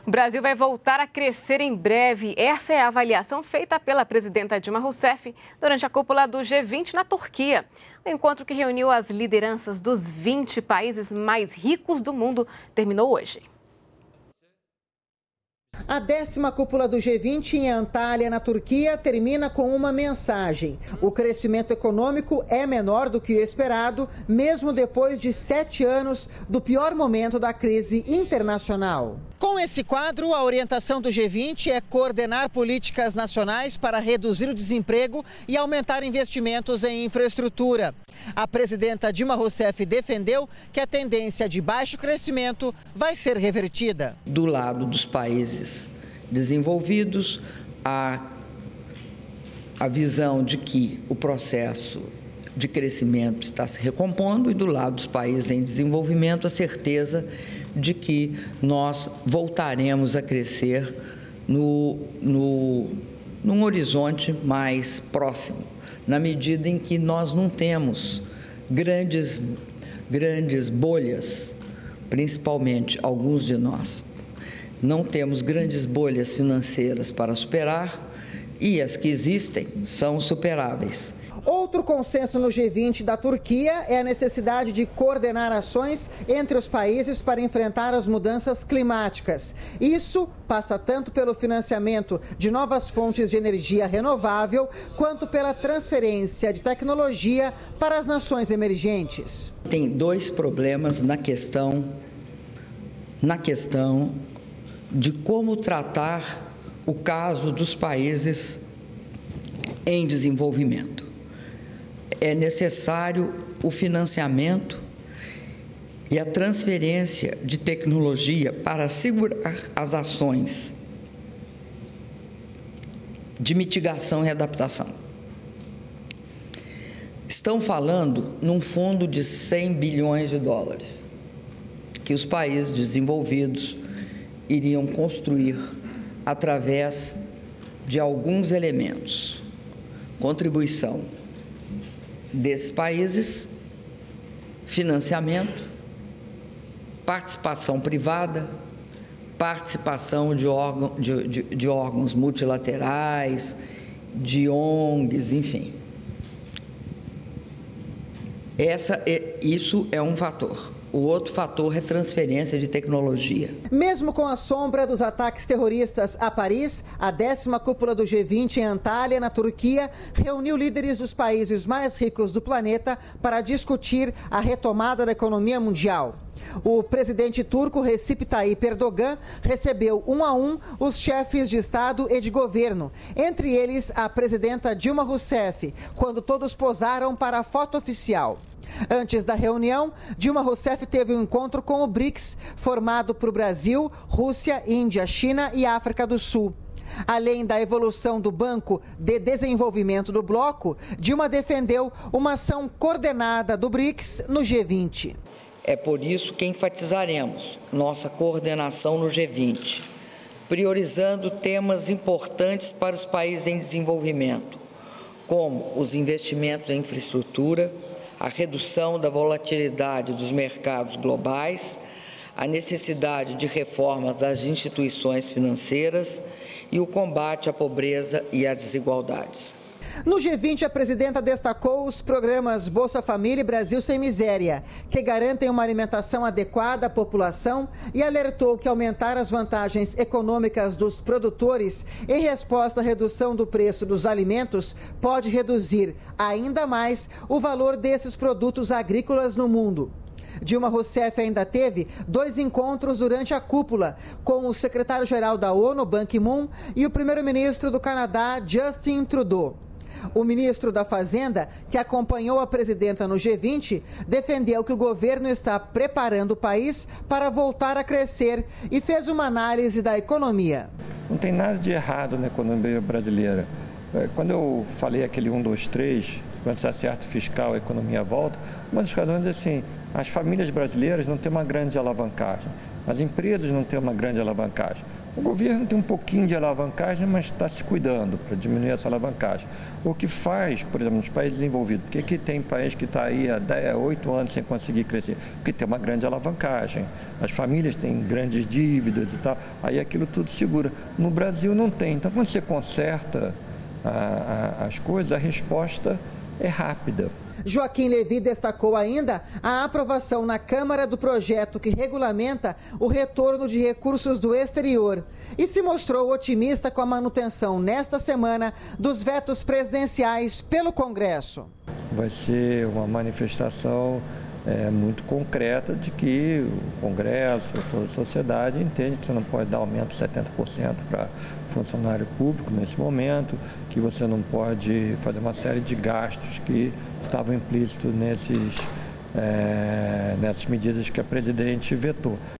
O Brasil vai voltar a crescer em breve. Essa é a avaliação feita pela presidenta Dilma Rousseff durante a cúpula do G20 na Turquia. O encontro que reuniu as lideranças dos 20 países mais ricos do mundo terminou hoje. A 10ª cúpula do G20 em Antália, na Turquia, termina com uma mensagem. O crescimento econômico é menor do que o esperado, mesmo depois de 7 anos do pior momento da crise internacional. Com esse quadro, a orientação do G20 é coordenar políticas nacionais para reduzir o desemprego e aumentar investimentos em infraestrutura. A presidenta Dilma Rousseff defendeu que a tendência de baixo crescimento vai ser revertida. Do lado dos países desenvolvidos, a visão de que o processo de crescimento está se recompondo, e do lado dos países em desenvolvimento, a certeza de que nós voltaremos a crescer num horizonte mais próximo, na medida em que nós não temos grandes bolhas, principalmente alguns de nós, não temos grandes bolhas financeiras para superar, e as que existem são superáveis. Outro consenso no G20 da Turquia é a necessidade de coordenar ações entre os países para enfrentar as mudanças climáticas. Isso passa tanto pelo financiamento de novas fontes de energia renovável, quanto pela transferência de tecnologia para as nações emergentes. Tem 2 problemas na questão de como tratar o caso dos países em desenvolvimento. É necessário o financiamento e a transferência de tecnologia para assegurar as ações de mitigação e adaptação. Estão falando num fundo de 100 bilhões de dólares que os países desenvolvidos iriam construir através de alguns elementos: contribuição desses países, financiamento, participação privada, participação de órgãos multilaterais, de ONGs, enfim. Isso é um fator. O outro fator é transferência de tecnologia. Mesmo com a sombra dos ataques terroristas a Paris, a 10ª cúpula do G20 em Antália, na Turquia, reuniu líderes dos países mais ricos do planeta para discutir a retomada da economia mundial. O presidente turco Recep Tayyip Erdogan recebeu 1 a 1 os chefes de Estado e de governo, entre eles a presidenta Dilma Rousseff, quando todos posaram para a foto oficial. Antes da reunião, Dilma Rousseff teve um encontro com o BRICS, formado por Brasil, Rússia, Índia, China e África do Sul. Além da evolução do Banco de Desenvolvimento do bloco, Dilma defendeu uma ação coordenada do BRICS no G20. É por isso que enfatizaremos nossa coordenação no G20, priorizando temas importantes para os países em desenvolvimento, como os investimentos em infraestrutura, a redução da volatilidade dos mercados globais, a necessidade de reforma das instituições financeiras e o combate à pobreza e às desigualdades. No G20, a presidenta destacou os programas Bolsa Família e Brasil Sem Miséria, que garantem uma alimentação adequada à população, e alertou que aumentar as vantagens econômicas dos produtores em resposta à redução do preço dos alimentos pode reduzir ainda mais o valor desses produtos agrícolas no mundo. Dilma Rousseff ainda teve 2 encontros durante a cúpula, com o secretário-geral da ONU, Ban Ki-moon, e o primeiro-ministro do Canadá, Justin Trudeau. O ministro da Fazenda, que acompanhou a presidenta no G20, defendeu que o governo está preparando o país para voltar a crescer e fez uma análise da economia. Não tem nada de errado na economia brasileira. Quando eu falei aquele 1, 2, 3, quando se acerta fiscal, a economia volta, uma das razões é assim, as famílias brasileiras não têm uma grande alavancagem, as empresas não têm uma grande alavancagem. O governo tem um pouquinho de alavancagem, mas está se cuidando para diminuir essa alavancagem. O que faz, por exemplo, nos países desenvolvidos, por que tem país que está aí há 8 anos sem conseguir crescer? Porque tem uma grande alavancagem. As famílias têm grandes dívidas e tal, aí aquilo tudo segura. No Brasil não tem. Então, quando você conserta as coisas, a resposta é rápida. Joaquim Levy destacou ainda a aprovação na Câmara do projeto que regulamenta o retorno de recursos do exterior e se mostrou otimista com a manutenção nesta semana dos vetos presidenciais pelo Congresso. Vai ser uma manifestação muito concreta de que o Congresso, toda a sociedade entende que você não pode dar aumento de 70% para funcionário público nesse momento, que você não pode fazer uma série de gastos que estavam implícitos nessas medidas que a presidente vetou.